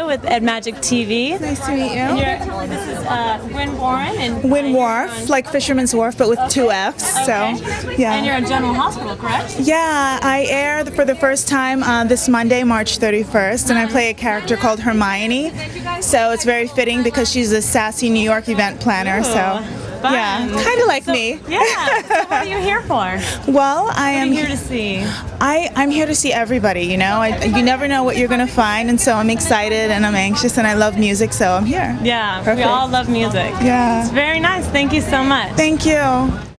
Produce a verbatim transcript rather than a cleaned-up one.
with Ed Magic T V. Nice to meet you. And you're, this is uh, Wynn Warren. And Wynn Wharf, like Fisherman's Wharf, but with okay. two F's. Okay. So, yeah. And you're at General Hospital, correct? Yeah, I air for the first time uh, this Monday, March thirty-first, and I play a character called Hermione. So it's very fitting because she's a sassy New York event planner. Ooh, so, fun. yeah, kind of like so, me. Yeah. So what are you here for? Well, I What am are you here to see? I, I'm here to see everybody, you know. I, you never know what you're going to find, and so I'm excited and I'm anxious and I love music, so I'm here. Yeah, Perfect. we all love music. Yeah. It's very nice. Thank you so much. Thank you.